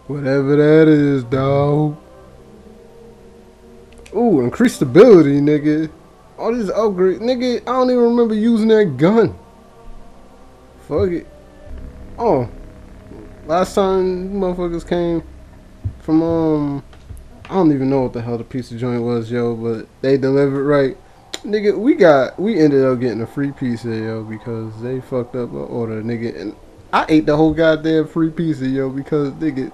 Whatever that is, dog. Ooh, increased stability, nigga. All these upgrades, nigga. I don't even remember using that gun. Fuck it. Oh, last time motherfuckers came from I don't even know what the hell the piece of joint was, yo, but they delivered right. Nigga, we ended up getting a free pizza, yo, because they fucked up our order, nigga. And I ate the whole goddamn free pizza, yo, because nigga,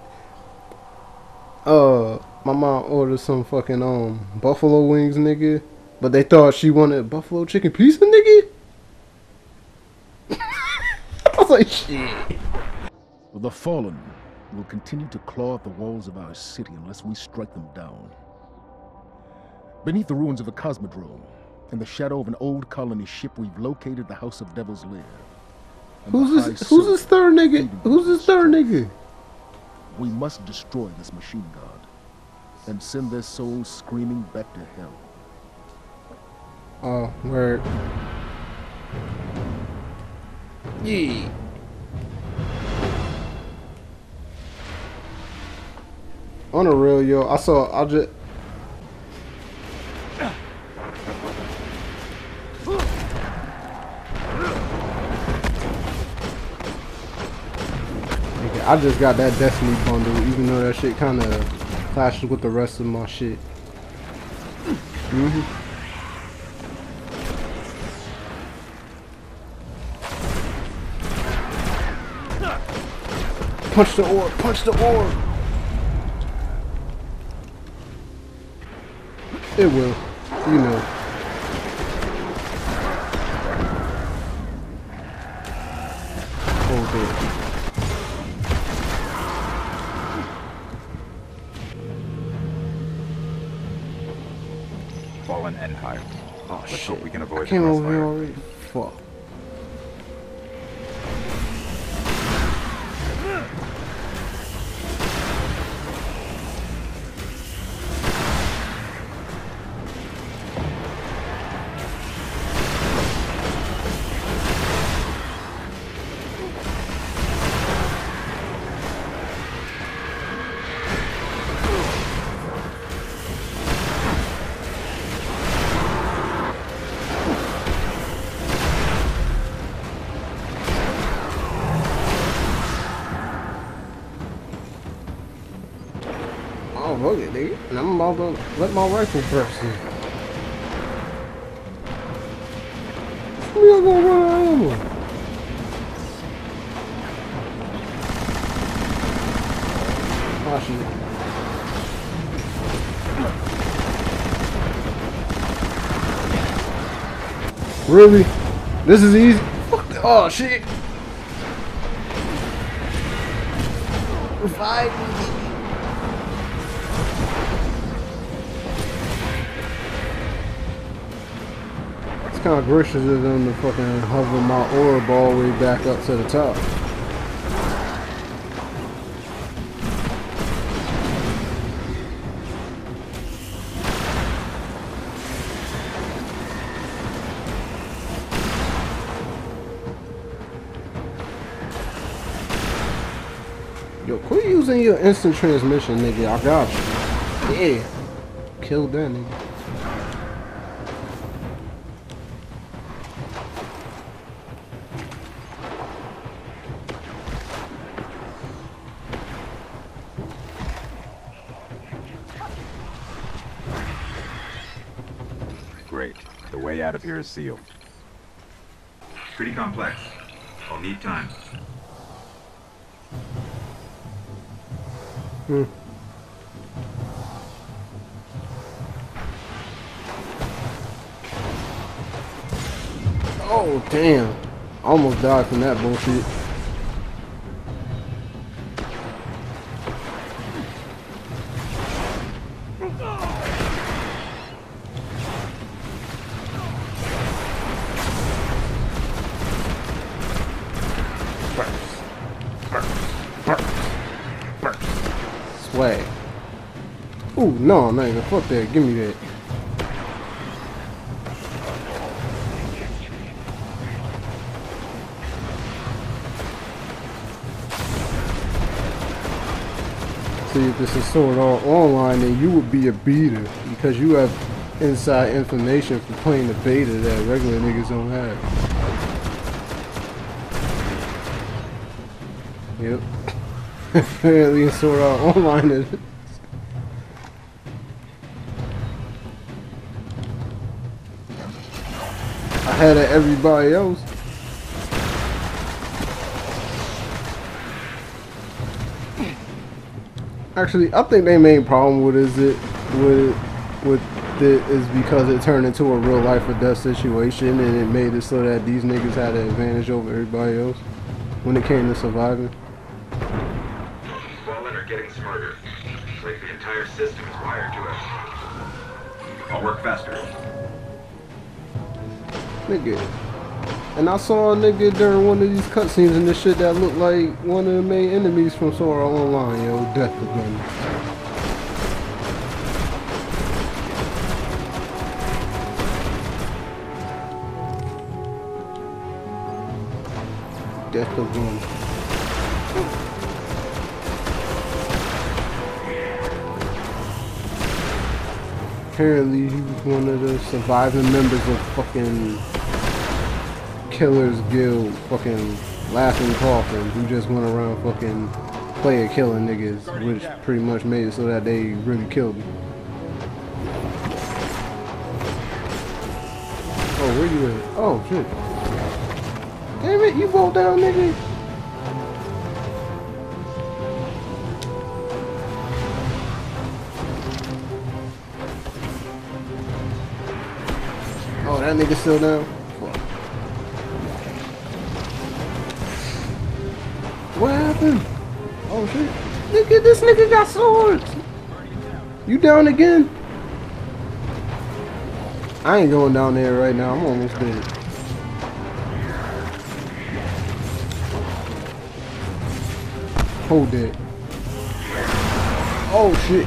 my mom ordered some fucking buffalo wings, nigga. But they thought she wanted buffalo chicken pizza, nigga. I was like, shit. The fallen will continue to claw at the walls of our city unless we strike them down. Beneath the ruins of the Cosmodrome, in the shadow of an old colony ship, we've located the House of Devil's Lair. Who's this third nigga? Who's this third nigga? We must destroy this machine god and send their souls screaming back to hell. Oh, word. Yeah. On the real, yo, I just... I just got that Destiny bundle, even though that shit kind of clashes with the rest of my shit. Punch the orb! Punch the orb! It will, you know. Hold it. Fallen Empire. Oh Let's shit! hope we can avoid I came the over here crossfire. already. Fuck. Oh, fuck it, nigga. And I'm about to let my rifle burst in. We are gonna run out of ammo. Oh, shit. Really? This is easy? Fuck the- oh, shit. Revive me. Kind of gracious of them to fucking hover my orb all the way back up to the top. Yo, quit using your instant transmission, nigga. I got you. Yeah. Killed that nigga. Great. The way out of here is sealed. Pretty complex. I'll need time. Oh, damn. I almost died from that bullshit. Swag. Ooh, no, not even. Fuck that. Give me that. See, if this is Sword Art Online, then you would be a beater because you have inside information for playing the beta that regular niggas don't have. Yep. Apparently in Sword Art Online it is. Ahead of everybody else. Actually, I think their main problem with it is because it turned into a real life or death situation, and it made it so that these niggas had an advantage over everybody else when it came to surviving. Fallen are getting smarter. It's like the entire system is wired to us. I'll work faster. Nigga. And I saw a nigga during one of these cutscenes and this shit that looked like one of the main enemies from Sword Art Online, yo, Death Gun. Death Gun. Apparently he was one of the surviving members of fucking Killers Guild, fucking Laughing Coffin, who just went around fucking player killing niggas, which pretty much made it so that they really killed him. Oh, where you at? Oh, shit. Damn it, you rolled down, nigga. Oh, that nigga still down? Fuck. What happened? Oh shit. Nigga, this nigga got swords. You down again? I ain't going down there right now. I'm almost dead. Hold it. Oh shit.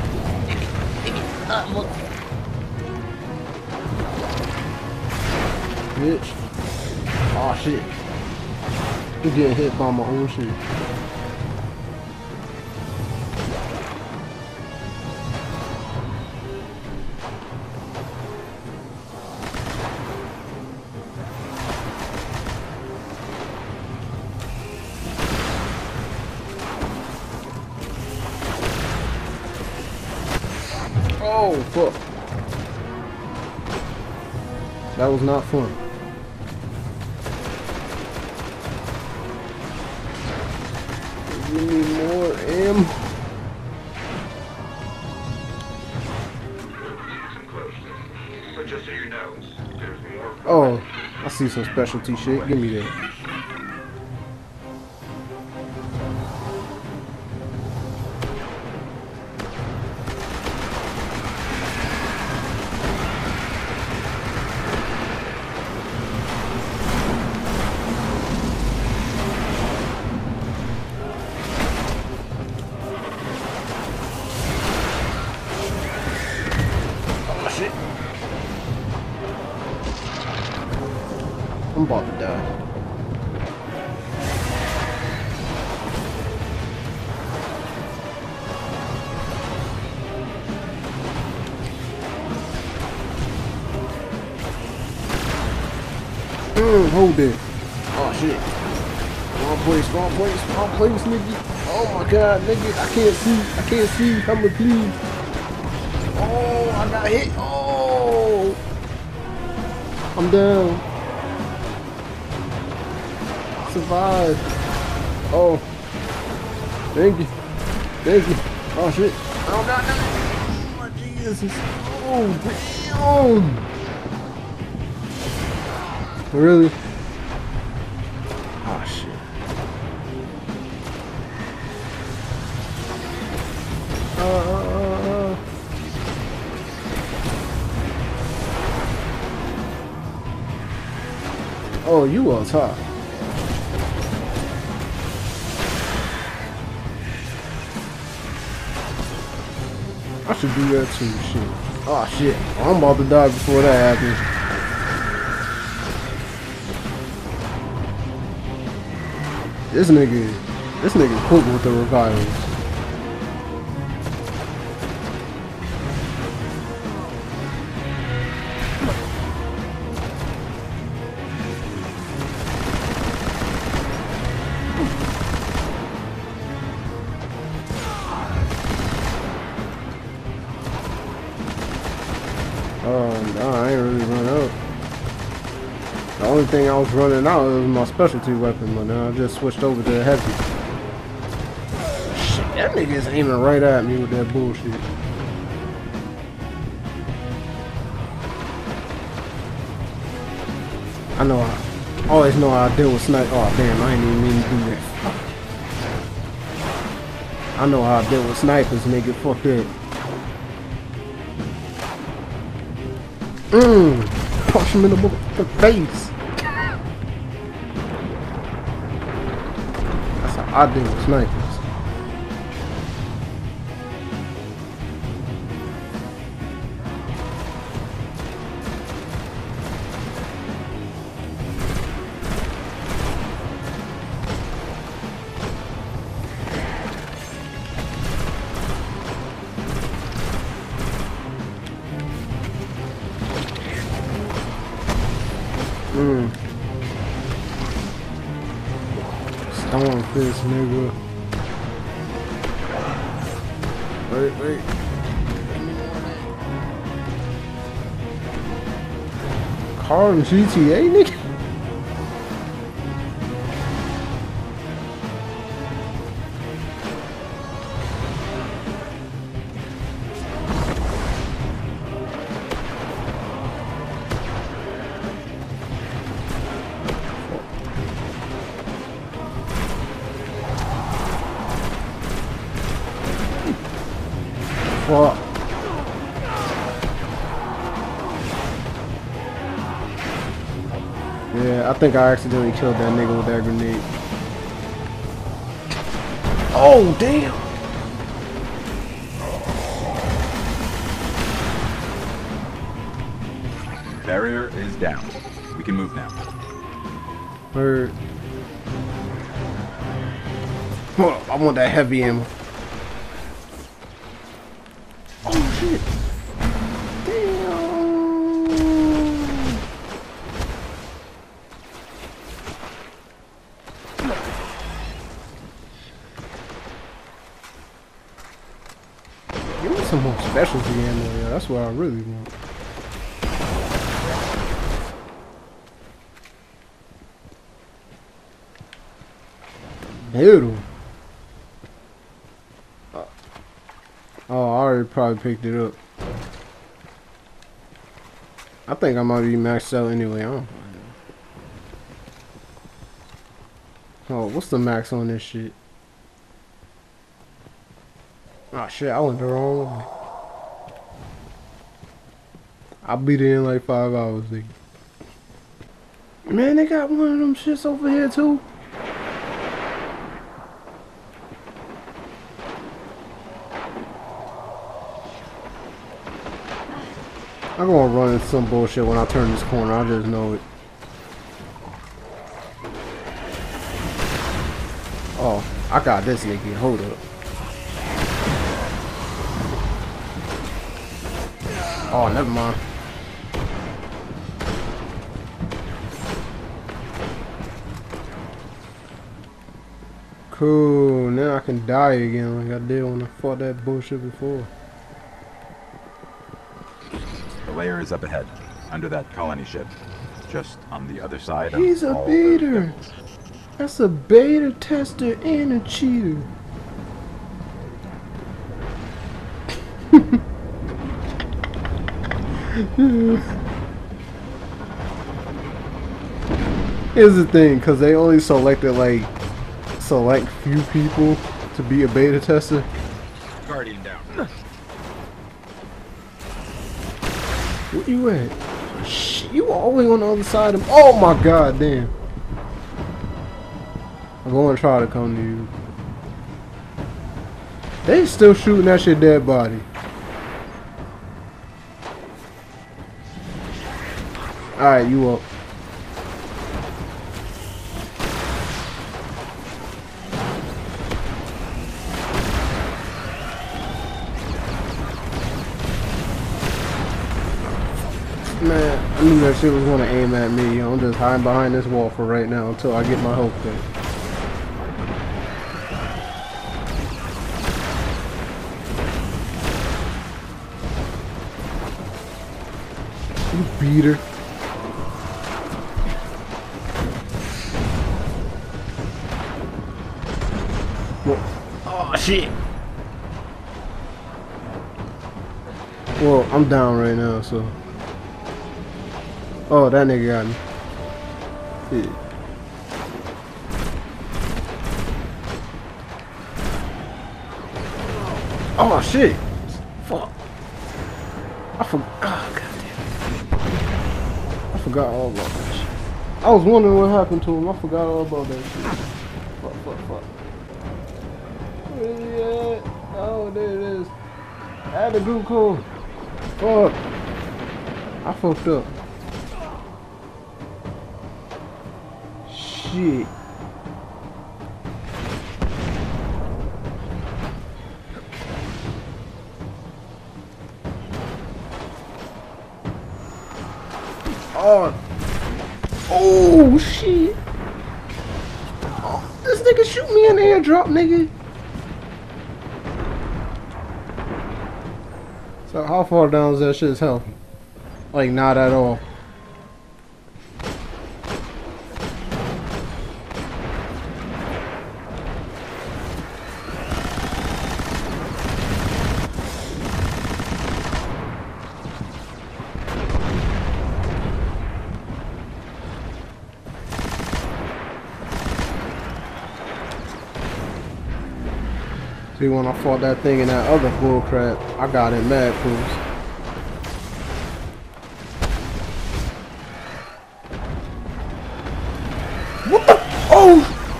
Bitch. Oh shit. I'm getting hit by my own shit. Oh fuck. That was not fun. We need more ammo. But just so you know, there's more. Oh, I see some specialty shit. Give me that. I'm about to die. Hold it. Oh shit. Wrong place, nigga. Oh my god, nigga. I can't see. Come with please. Oh, I got hit. Oh. I'm down. Survive. Oh. Thank you. Oh shit. Oh god, no. Oh Jesus. Oh damn. Really? Oh shit. Oh, you on top. I should do that too, shit. Oh shit. I'm about to die before that happens. This nigga quick with the revivals. No, I ain't really run out. The only thing I was running out was my specialty weapon, but now I just switched over to the heavy. Shit, that nigga's aiming right at me with that bullshit. I know I always know how I deal with snipe. Oh damn, I ain't even mean to do that. I know how I deal with snipers, nigga. Fuck that. Punch him in the motherfucking face. That's how I deal with snipers. Storm fist, nigga. Wait. Car and GTA, nigga? Fuck. Yeah, I think I accidentally killed that nigga with that grenade. Oh, damn! Barrier is down. We can move now. Word. Oh, I want that heavy ammo. Oh, shit. Damn. Give me some more specialty ammo, yeah. That's what I really want. Beautiful. Oh, I already probably picked it up. I think I might be maxed out anyway. I don't know. Oh, what's the max on this shit? Oh shit, I went the wrong way. I'll beat it in like 5 hours, nigga. Man, they got one of them shits over here too. I'm gonna run into some bullshit when I turn this corner, I just know it. Oh, I got this nigga, hold up. Oh, never mind. Cool, now I can die again like I did when I fought that bullshit before. The layer is up ahead, under that colony ship. Just on the other side of He's a all beta. those devils. That's a beta tester and a cheater. Here's the thing, cause they only selected like select few people to be a beta tester. Guardian down. Where you at? Shit, you all the way on the other side of. Oh my god, damn! I'm gonna try to come to you. They still shooting at your dead body. Alright, you up. Man, I knew that shit was gonna aim at me. I'm just hiding behind this wall for right now until I get my health back. You beat her. Oh shit. Well, I'm down right now, so. Oh, that nigga got me. Yeah. Oh shit! Fuck! I forgot. Oh, goddamn! I forgot all about that shit. I was wondering what happened to him. I forgot all about that shit. Fuck! Where is he at? Oh, there it is. Add the group code. Fuck! I fucked up. Shit. Oh shit! Oh, this nigga shoot me in the airdrop, nigga. So how far down is that shit's health? Like not at all. See, when I fought that thing in that other bullcrap, I got in mad cruise. What the? Oh!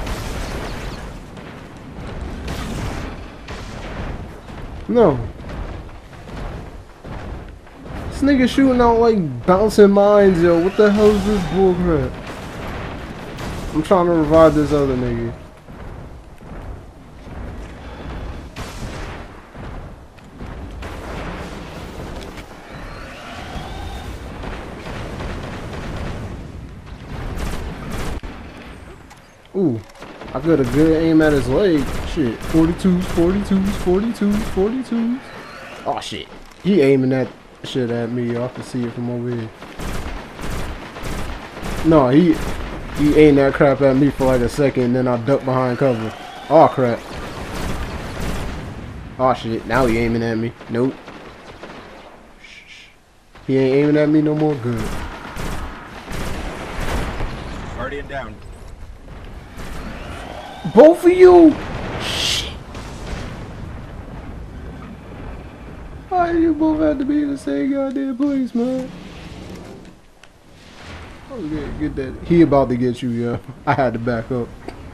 No. This nigga shooting out like bouncing mines, yo. What the hell is this bullcrap? I'm trying to revive this other nigga. Ooh, I got a good aim at his leg. Shit, 42s, 42s, 42s, 42s. Oh shit, he aiming that shit at me. Y'all can see it from over here. No, he aimed that crap at me for like a second, then I ducked behind cover. Oh crap. Oh shit, now he aiming at me. Nope. He ain't aiming at me no more. Good. Guardian down. Both of you! Shit! Why do you both have to be in the same goddamn place, man? I was gonna get that. He about to get you, yeah. I had to back up.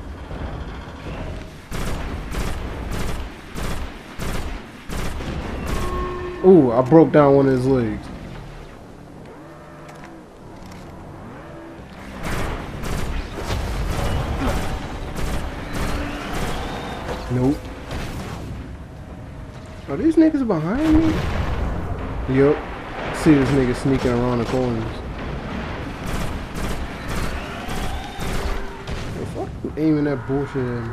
Ooh, I broke down one of his legs. Nope. Are these niggas behind me? Yup. See this nigga sneaking around the corners. The fuck you aiming that bullshit at me?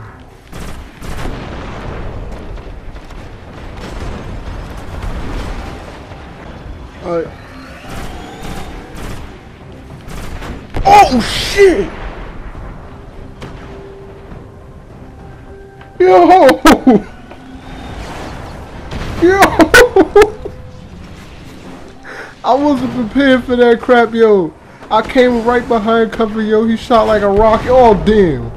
Alright. Oh shit! Yo! Yo! I wasn't prepared for that crap, yo. I came right behind cover, yo. He shot like a rocket. Oh, damn.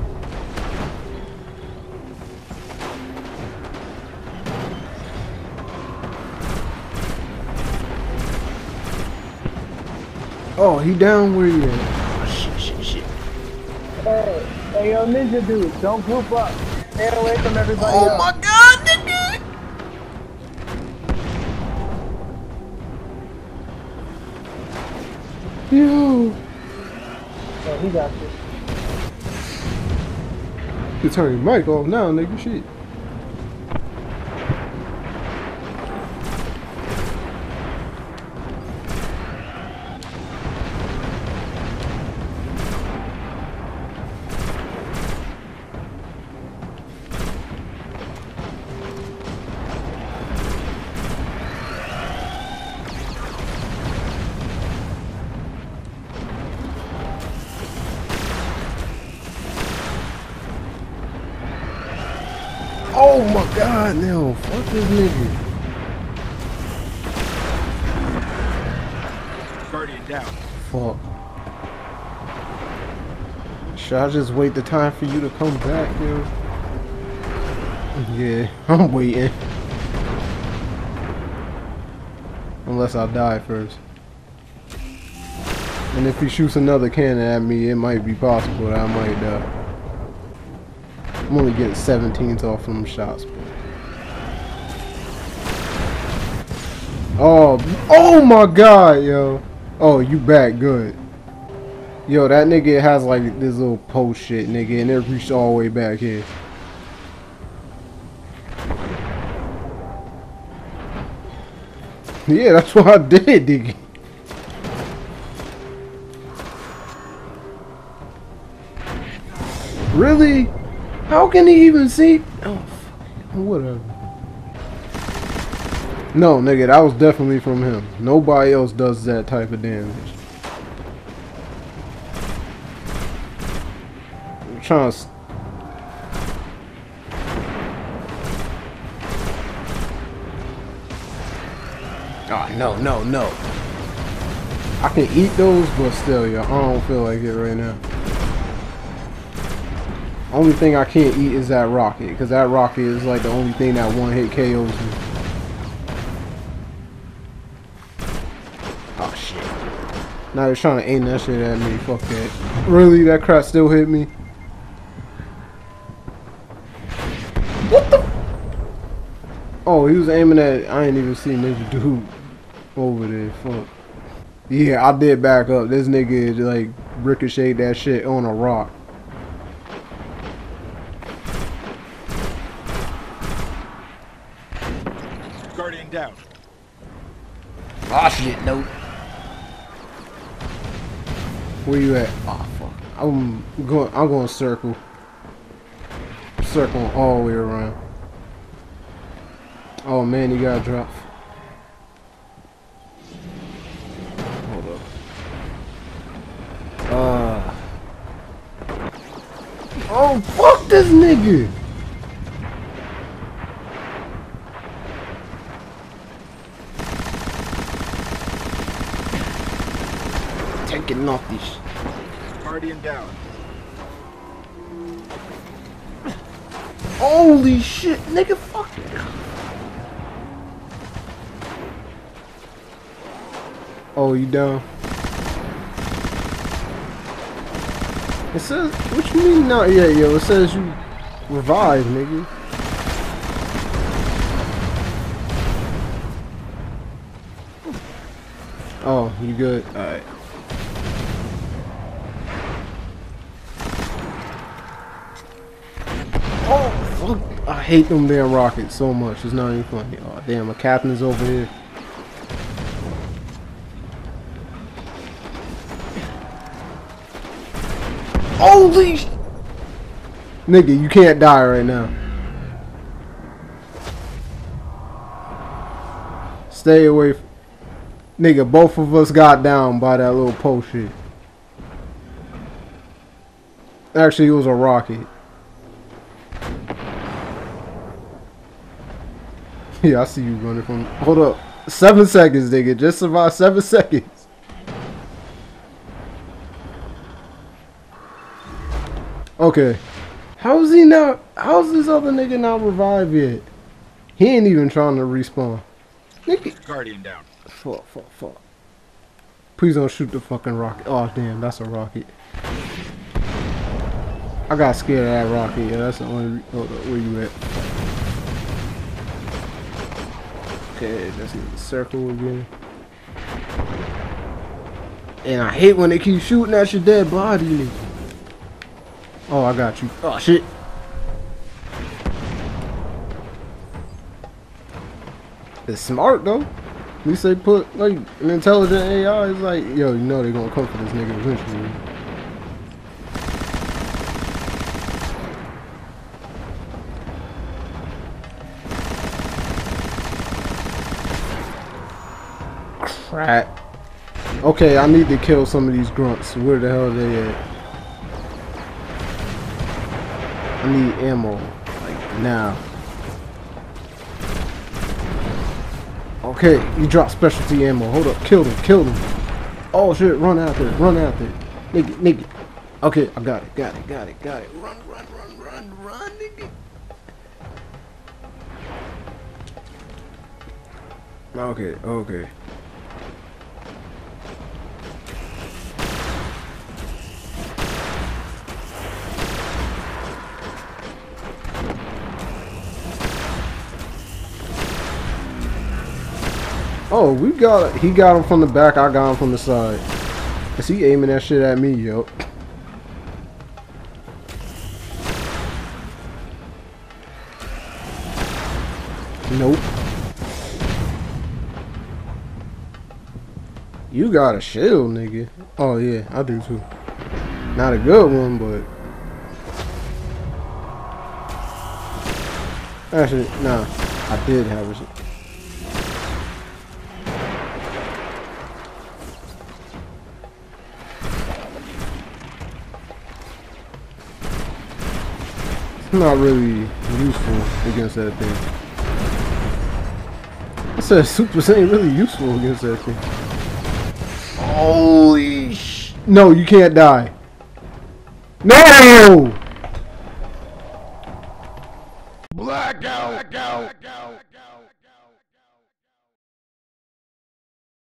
Oh, he down where he at? Oh, shit. Hey, yo, ninja dude, don't group up. Stay away from everybody Oh else. my god, nigga! Yo! Oh, he got you. You turn your mic off now, nigga. Shit. Oh my god, no. Fuck this nigga. Guardian down. Fuck. Should I just wait the time for you to come back, yo? Yeah, I'm waiting. Unless I die first. And if he shoots another cannon at me, it might be possible that I might die. I'm only getting 17s off from shots. Oh my god, yo. Oh, you back, good. Yo, that nigga has like this little post shit, nigga, and it reached all the way back here. Yeah, that's what I did, nigga. Really? How can he even see? Oh, fuck. Whatever. No, nigga, that was definitely from him. Nobody else does that type of damage. I'm trying to... Oh, no, no, no. I can eat those, but still, yo, I don't feel like it right now. Only thing I can't eat is that rocket, because that rocket is like the only thing that one hit KOs me. Oh shit. Now they're trying to aim that shit at me. Fuck that. Really? That crap still hit me? What the? Oh, he was aiming at... I ain't even seen this dude over there. Fuck. Yeah, I did back up. This nigga like ricocheted that shit on a rock. Guardian down. Ah shit, nope. Where you at? Oh fuck. I'm going circle. Circle all the way around. Oh man, you gotta drop. Hold up. Oh fuck this nigga! Taking off this. Guardian down. Holy shit, nigga, fuck it. Oh, you down? It says, what you mean not yet, yo? It says you revived, nigga. Oh, you good? Alright. Oh, fuck. I hate them damn rockets so much. It's not even funny. Oh, damn, my captain's over here. Holy sh... Nigga, you can't die right now. Stay away from... Nigga, both of us got down by that little post shit. Actually, it was a rocket. Yeah, I see you running from... Hold up. 7 seconds, nigga. Just survive 7 seconds. Okay. How's he not... How's this other nigga not revived yet? He ain't even trying to respawn. Nigga. Guardian down. Fuck, fuck, fuck. Please don't shoot the fucking rocket. Oh, damn. That's a rocket. I got scared of that rocket. Yeah, that's the only... Hold up. Where you at? Okay, let's get the circle again. And I hate when they keep shooting at your dead body, nigga. Oh, I got you. Oh, shit. It's smart, though. At least they put, like, an intelligent AI. It's like, yo, you know they're gonna come for this nigga eventually. Crap. Okay, I need to kill some of these grunts. Where the hell are they at? I need ammo. Like, now. Okay, he dropped specialty ammo. Hold up, killed him, killed him. Oh shit, run out there, run out there. Nigga, nigga. Okay, I got it, got it, got it, got it. Run, run, run, run, run, nigga. Okay, okay. Oh, he got him from the back, I got him from the side. Is he aiming that shit at me, yo? Nope. You got a shield, nigga. Oh yeah, I do too. Not a good one, but actually, nah, I did have a shield. Not really useful against that thing. I said supers ain't really useful against that thing. Holy sh! No, you can't die. No!